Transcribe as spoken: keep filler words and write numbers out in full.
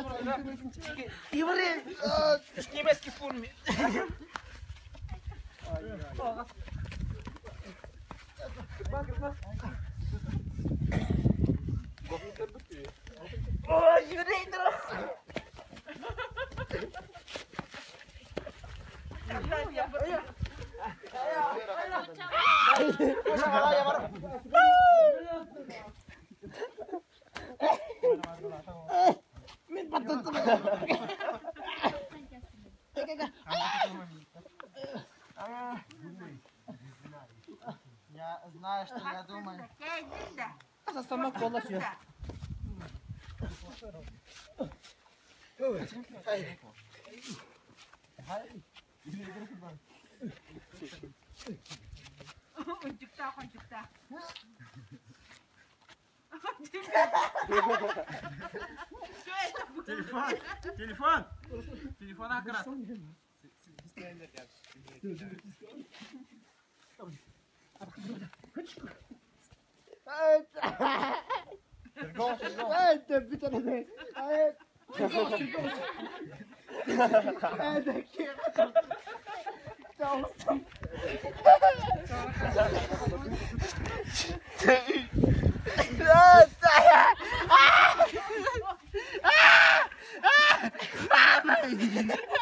Ivre, niebieskie w formie. O, Ivre, teraz. Min patut tu. Я знаю, что я думаю. А сама полностью. Кончукта, кончукта. Телефон! Телефон! Телефон аккурат. Это битое. Это Ah!